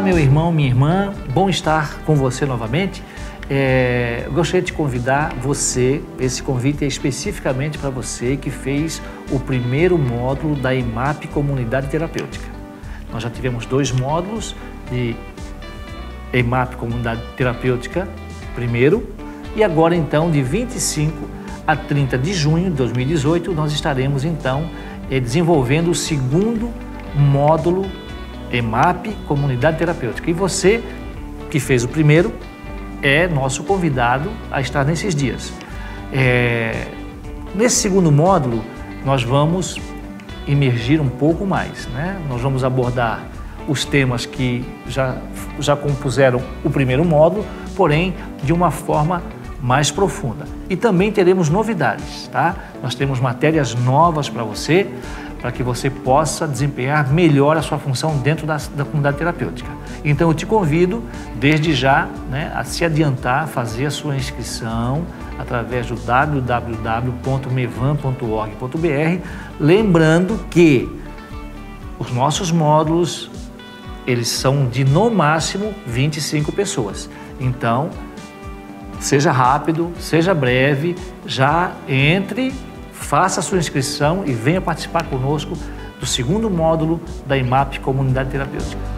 meu irmão, minha irmã, bom estar com você novamente. Eu gostaria de convidar você, esse convite é especificamente para você que fez o primeiro módulo da EMAP Comunidade Terapêutica. Nós já tivemos 2 módulos de EMAP Comunidade Terapêutica primeiro, e agora então de 25 a 30 de junho de 2018 nós estaremos então desenvolvendo o segundo módulo EMAP Comunidade Terapêutica. E você que fez o primeiro é nosso convidado a estar nesses dias. Nesse segundo módulo nós vamos imergir um pouco mais, né? Nós vamos abordar os temas que já compuseram o primeiro módulo, porém de uma forma mais profunda. E também teremos novidades, tá? Nós temos matérias novas para você, para que você possa desempenhar melhor a sua função dentro da comunidade terapêutica. Então eu te convido, desde já, né, a se adiantar, a fazer a sua inscrição através do www.mevan.org.br, lembrando que os nossos módulos, eles são de no máximo 25 pessoas. Então, seja rápido, seja breve, já entre, faça a sua inscrição e venha participar conosco do segundo módulo da EMAP Comunidade Terapêutica.